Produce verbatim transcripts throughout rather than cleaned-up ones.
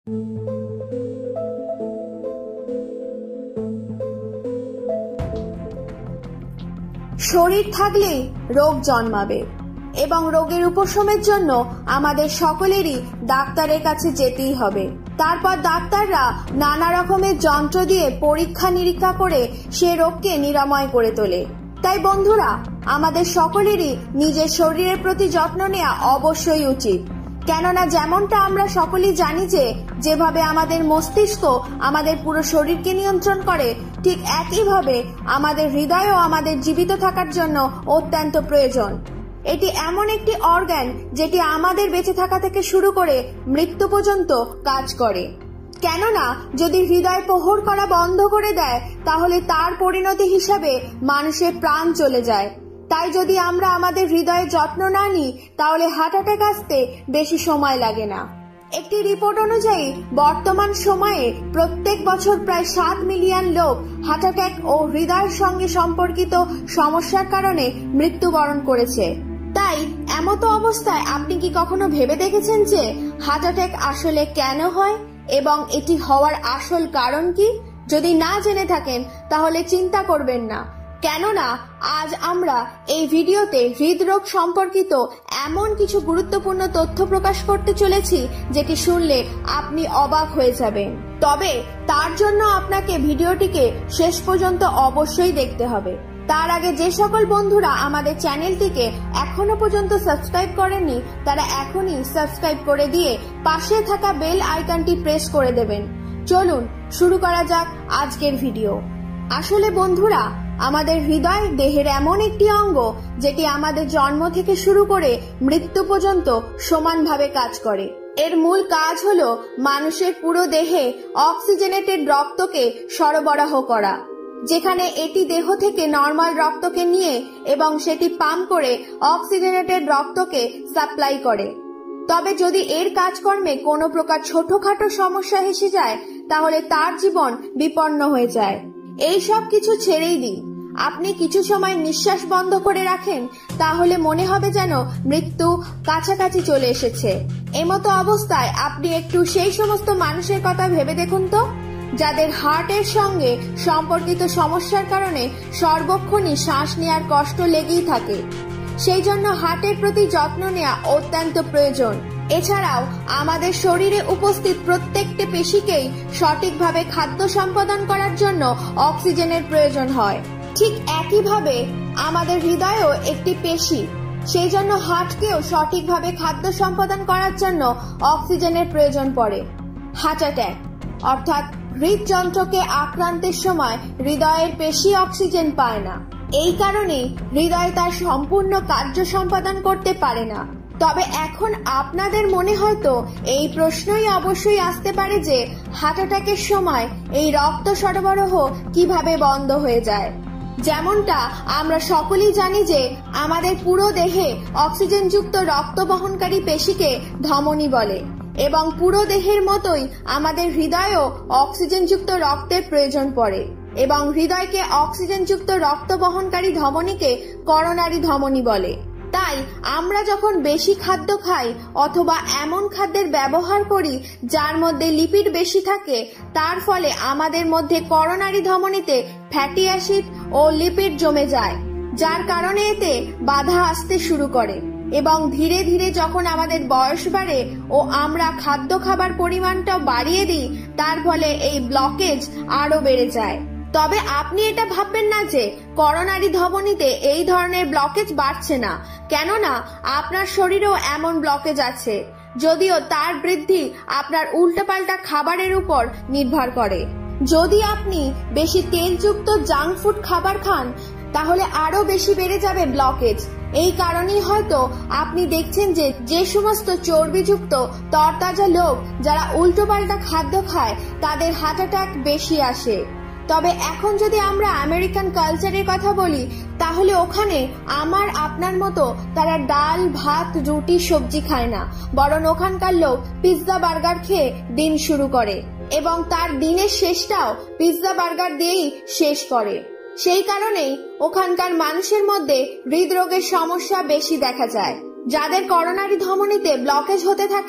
শরীর থাকলেই রোগ জন্মাবে এবং রোগের উপশমের জন্য আমাদের সকলেরই ডাক্তারের কাছে যেতেই হবে। তারপর ডাক্তাররা নানা রকমের যন্ত্র দিয়ে পরীক্ষা নিরীক্ষা করে সে রোগকে নিরাময় করে তোলে। তাই বন্ধুরা, আমাদের সকলেরই নিজের শরীরের প্রতি যত্ন নেওয়া অবশ্যই উচিত। কেননা যেমনটা আমরা সকলেই জানি যে যেভাবে আমাদের মস্তিষ্ক আমাদের পুরো শরীরকে নিয়ন্ত্রণ করে, ঠিক একইভাবে আমাদের হৃদয়ও আমাদের জীবিত থাকার জন্য অত্যন্ত প্রয়োজন। এটি এমন একটি অর্গান যেটি আমাদের বেঁচে থাকা থেকে শুরু করে মৃত্যু পর্যন্ত কাজ করে। কেননা যদি হৃদয় প্রহর করা বন্ধ করে দেয় তাহলে তার পরিণতি হিসাবে মানুষের প্রাণ চলে যায়। তাই যদি আমরা আমাদের হৃদয়ের যত্ন না নিই তাহলে হার্ট অ্যাটাক আসতে বেশি সময় লাগে না। একটি রিপোর্ট অনুযায়ী বর্তমান সময়ে প্রত্যেক বছর প্রায় সাত মিলিয়ন লোক হার্ট অ্যাটাক ও হৃদয়ের সঙ্গে সম্পর্কিত সমস্যার কারণে মৃত্যুবরণ করেছে। তাই এমতো অবস্থায় আপনি কি কখনো ভেবে দেখেছেন যে হার্ট অ্যাটাক আসলে কেন হয় এবং এটি হওয়ার আসল কারণ কি? যদি না জেনে থাকেন তাহলে চিন্তা করবেন না, কেননা আজ আমরা এই ভিডিওতে হৃদরোগ সম্পর্কিত এমন কিছু গুরুত্বপূর্ণ তথ্য প্রকাশ করতে চলেছি যেটি শুনলে আপনি অবাক হয়ে যাবেন। তবে তার জন্য আপনাকে ভিডিওটিকে শেষ পর্যন্ত অবশ্যই দেখতে হবে। তার আগে যে সকল বন্ধুরা আমাদের চ্যানেলটিকে এখনো পর্যন্ত সাবস্ক্রাইব করেননি তারা এখনই সাবস্ক্রাইব করে দিয়ে পাশে থাকা বেল আইকনটি প্রেস করে দেবেন। চলুন শুরু করা যাক আজকের ভিডিও। আসলে বন্ধুরা, আমাদের হৃদয় দেহের এমন একটি অঙ্গ যেটি আমাদের জন্ম থেকে শুরু করে মৃত্যু পর্যন্ত সমানভাবে কাজ করে। এর মূল কাজ হলো মানুষের পুরো দেহে অক্সিজেনেটেড রক্তকে সরবরাহ করা, যেখানে এটি দেহ থেকে নর্মাল রক্তকে নিয়ে এবং সেটি পাম্প করে অক্সিজেনেটেড রক্তকে সাপ্লাই করে। তবে যদি এর কাজকর্মে কোনো প্রকার ছোটখাটো সমস্যা এসে যায় তাহলে তার জীবন বিপন্ন হয়ে যায়। এই সব কিছু ছেড়েই দিন, আপনি কিছু সময় নিঃশ্বাস বন্ধ করে রাখেন তাহলে মনে হবে যেন মৃত্যু কাছাকাছি চলে এসেছে। এমতো অবস্থায় আপনি একটু সেই সমস্ত মানুষের কথা ভেবে দেখুন তো, যাদের হার্টের সঙ্গে সম্পর্কিত সমস্যার কারণে সর্বক্ষণই শ্বাস নেওয়ার কষ্ট লেগেই থাকে। সেই জন্য হার্টের প্রতি যত্ন নেওয়া অত্যন্ত প্রয়োজন। এছাড়াও আমাদের শরীরে উপস্থিত প্রত্যেকটি পেশিকেই সঠিকভাবে খাদ্য সম্পাদন করার জন্য অক্সিজেনের প্রয়োজন হয়। ঠিক একইভাবে আমাদের হৃদয়ও একটি পেশি, সেই জন্য হার্টকেও সঠিকভাবে খাদ্য সম্পাদন করার জন্য অক্সিজেনের প্রয়োজন পড়ে। হার্ট অ্যাটাক অর্থাৎ হৃদযন্ত্রকে আক্রান্তের সময় হৃদয়ের পেশি অক্সিজেন পায় না। এই কারণেই হৃদয় তার সম্পূর্ণ কার্য সম্পাদন করতে পারে না। তবে এখন আপনাদের মনে হয়তো এই প্রশ্নই অবশ্যই আসতে পারে যে হার্ট অ্যাটাকের সময় এই রক্ত সরবরাহ কিভাবে বন্ধ হয়ে যায়। যেমনটা আমরা সকলেই জানি যে আমাদের পুরো দেহে অক্সিজেনযুক্ত রক্ত বহনকারী পেশিকে ধমনী বলে এবং পুরো দেহের মতোই আমাদের হৃদয়েও অক্সিজেনযুক্ত রক্তের প্রয়োজন পড়ে এবং হৃদয়কে অক্সিজেনযুক্ত রক্ত বহনকারী ধমনীকে করোনারি ধমনী বলে। তাই আমরা যখন বেশি খাদ্য খাই অথবা এমন খাদ্যের ব্যবহার করি যার মধ্যে লিপিড বেশি থাকে, তার ফলে আমাদের মধ্যে করোনারি ধমনীতে ফ্যাটি অ্যাসিড ও লিপিড জমে যায়, যার কারণে এতে বাধা আসতে শুরু করে এবং ধীরে ধীরে যখন আমাদের বয়স বাড়ে ও আমরা খাদ্য খাবার পরিমাণটাও বাড়িয়ে দিই, তার ফলে এই ব্লকেজ আরো বেড়ে যায়। তবে আপনি এটা ভাববেন না যে করোনারি ধমনীতে এই ধরনের ব্লকেজ বাড়ছে না, কেননা আপনার শরীরেও এমন ব্লকেজ আছে, যদিও তার বৃদ্ধি আপনার উল্টাপাল্টা খাবারের উপর নির্ভর করে। যদি আপনি বেশি তেলযুক্ত জাঙ্ক ফুড খাবার খান তাহলে আরো বেশি বেড়ে যাবে ব্লকেজ। এই কারণেই হয়তো আপনি দেখছেন যে যে সমস্ত চর্বিযুক্ত তরতাজা লোক যারা উল্টোপাল্টা খাদ্য খায় তাদের হার্ট অ্যাটাক বেশি আসে। তবে এখন যদি আমরা আমেরিকান কালচারের কথা বলি তাহলে ওখানে আমার আপনার মতো তারা ডাল ভাত রুটি সবজি খায় না, বরং ওখানকার লোক পিৎজা বার্গার খেয়ে দিন শুরু করে এবং তার দিনের শেষটাও পিৎজা বার্গার দিয়েই শেষ করে। সেই কারণেই ওখানকার মানুষের মধ্যে হৃদরোগের সমস্যা বেশি দেখা যায়। যাদের করোনারি ধমনীতে ব্লকেজ হতে থাকে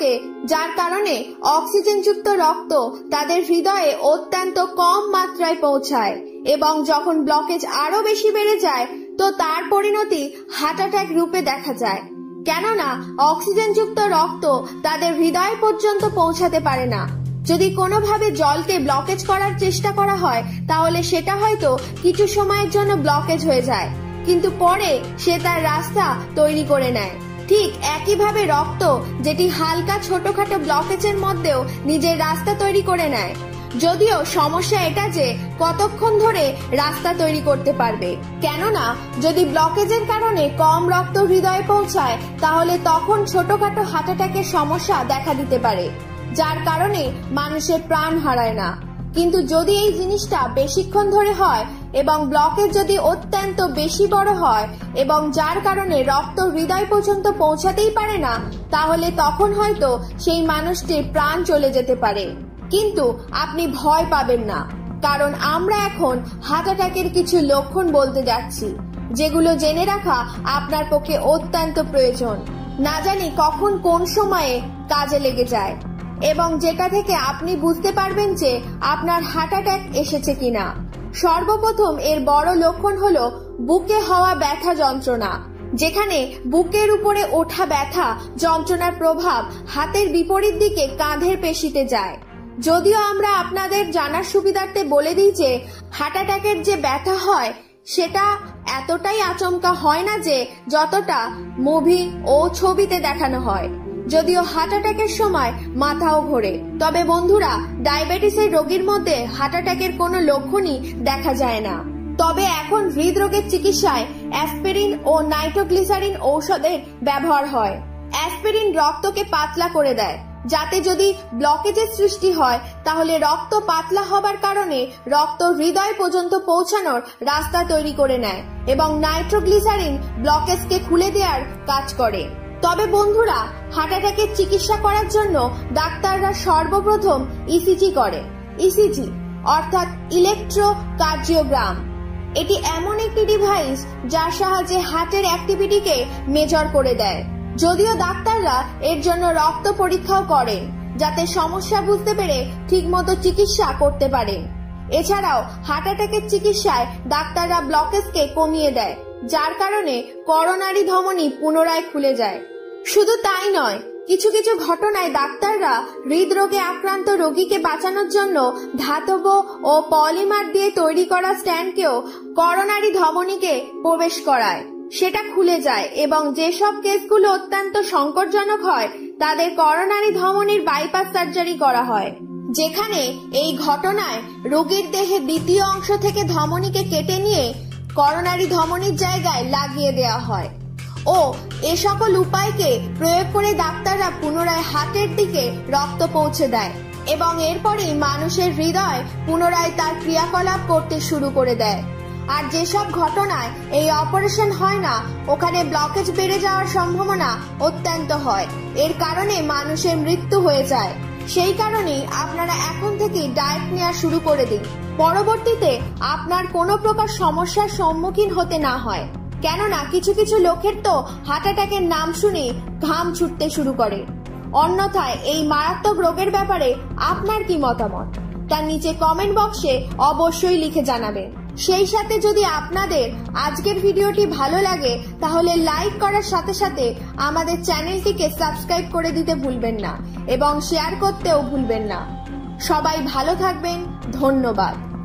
যার কারণে অক্সিজেনযুক্ত রক্ত তাদের হৃদয়ে অত্যন্ত কম মাত্রায় পৌঁছায় এবং যখন ব্লকেজ আরো বেশি বেড়ে যায় তো তার পরিণতি হার্ট অ্যাটাক রূপে দেখা যায়, কেননা অক্সিজেনযুক্ত রক্ত তাদের হৃদয় পর্যন্ত পৌঁছাতে পারে না। যদি কোনোভাবে জলকে ব্লকেজ করার চেষ্টা করা হয় তাহলে সেটা হয়তো কিছু সময়ের জন্য ব্লকেজ হয়ে যায়, কিন্তু পরে সে তার রাস্তা তৈরি করে নেয়। ঠিক একইভাবে রক্ত যেটি হালকা ছোটখাটো ব্লকেজের মধ্যেও নিজের রাস্তা তৈরি করে নেয়, যদিও সমস্যা এটা যে কতক্ষণ ধরে রাস্তা তৈরি করতে পারবে, কেননা যদি ব্লকেজের কারণে কম রক্ত হৃদয়ে পৌঁছায় তাহলে তখন ছোটখাটো হার্ট অ্যাটাকের সমস্যা দেখা দিতে পারে, যার কারণে মানুষের প্রাণ হারায় না। কিন্তু যদি এই জিনিসটা বেশিক্ষণ ধরে হয় এবং ব্লকেজ যদি অত্যন্ত বেশি বড় হয় এবং যার কারণে রক্ত হৃদয় পর্যন্ত পৌঁছাতেই পারে না, তাহলে তখন হয়তো সেই মানুষটির প্রাণ চলে যেতে পারে। কিন্তু আপনি ভয় পাবেন না, কারণ আমরা এখন হার্ট অ্যাটাকের কিছু লক্ষণ বলতে যাচ্ছি, যেগুলো জেনে রাখা আপনার পক্ষে অত্যন্ত প্রয়োজন। না জানি কখন কোন সময়ে কাজে লেগে যায় এবং যেটা থেকে আপনি বুঝতে পারবেন যে আপনার হার্ট অ্যাটাক এসেছে কিনা। সর্বপ্রথম এর বড় লক্ষণ হলো বুকে হওয়া ব্যথা যন্ত্রণা, যেখানে বুকের উপরে ওঠা ব্যথা যন্ত্রণার প্রভাব হাতের বিপরীত দিকে কাঁধের পেশিতে যায়। যদিও আমরা আপনাদের জানার সুবিধার্থে বলে দিই যে হার্ট অ্যাটাকের যে ব্যথা হয় সেটা এতটাই আচমকা হয় না যে যতটা মুভি ও ছবিতে দেখানো হয়, যদিও হার্ট অ্যাটাকের সময় মাথাও ঘোরে। তবে বন্ধুরা, ডায়াবেটিসের রোগীর মধ্যে হার্ট অ্যাটাকের কোনো লক্ষণই দেখা যায় না। তবে এখন হৃদরোগের চিকিৎসায় অ্যাসপিরিন ও নাইট্রোগ্লিসারিন ঔষধের ব্যবহার হয়। অ্যাসপিরিন রক্তকে পাতলা করে দেয়, যাতে যদি ব্লকেজের সৃষ্টি হয় তাহলে রক্ত পাতলা হবার কারণে রক্ত হৃদয় পর্যন্ত পৌঁছানোর রাস্তা তৈরি করে নেয় এবং নাইট্রোগ্লিসারিন ব্লকেজকে খুলে দেওয়ার কাজ করে। তবে বন্ধুরা, হার্ট অ্যাটাকের চিকিৎসা করার জন্য ডাক্তাররা সর্বপ্রথম ইসিজি করে। ইসিজি অর্থাৎ ইলেকট্রোকার্ডিওগ্রাম। এটি এমন একটি ডিভাইস যার সাহায্যে হার্টের অ্যাক্টিভিটিকে মেজার করে দেয়। যদিও ডাক্তাররা এর জন্য রক্ত পরীক্ষাও করেন, যাতে সমস্যা বুঝতে পেরে ঠিকমতো চিকিৎসা করতে পারেন। এছাড়াও হার্ট অ্যাটাকের চিকিৎসায় ডাক্তাররা ব্লকেজকে কমিয়ে দেয়, যার কারণে করোনারি ধমনী পুনরায় খুলে যায়। শুধু তাই নয়, কিছু কিছু ঘটনায় ডাক্তাররা হৃদরোগে আক্রান্ত রোগীকে বাঁচানোর জন্য ধাতব ও পলিমার দিয়ে তৈরি করা স্ট্যান্ডকেও করোনারি ধমনীকে প্রবেশ করায়, সেটা খুলে যায় এবং যেসব কেসগুলো অত্যন্ত সংকটজনক হয় তাদের করোনারি ধমনীর বাইপাস সার্জারি করা হয়, যেখানে এই ঘটনায় রোগীর দেহে দ্বিতীয় অংশ থেকে ধমনীকে কেটে নিয়ে করোনারি ধমনীর জায়গায় লাগিয়ে দেওয়া হয়। ও এ সকল উপায়কে প্রয়োগ করে ডাক্তাররা পুনরায় হার্টের দিকে রক্ত পৌঁছে দেয় এবং এরপরেই মানুষের হৃদয় পুনরায় তার ক্রিয়াকলাপ করতে শুরু করে দেয়। আর যেসব ঘটনায় এই অপারেশন হয় না, ওখানে ব্লকেজ বেড়ে যাওয়ার সম্ভাবনা অত্যন্ত হয়। এর কারণে মানুষের মৃত্যু হয়ে যায়। সেই কারণেই আপনারা এখন থেকে ডায়েট নেওয়া শুরু করে দিন, পরবর্তীতে আপনার কোনো প্রকার সমস্যার সম্মুখীন হতে না হয়। কেননা কিছু কিছু লোকের তো হার্ট অ্যাটাকের নাম শুনে ঘাম ছুটতে শুরু করে। অন্যথায় এই মারাত্মক রোগের ব্যাপারে আপনার কি মতামত তার নিচে কমেন্ট বক্সে অবশ্যই লিখে জানাবেন। সেই সাথে যদি আপনাদের আজকের ভিডিওটি ভালো লাগে তাহলে লাইক করার সাথে সাথে আমাদের চ্যানেলটিকে সাবস্ক্রাইব করে দিতে ভুলবেন না এবং শেয়ার করতেও ভুলবেন না। সবাই ভালো থাকবেন, ধন্যবাদ।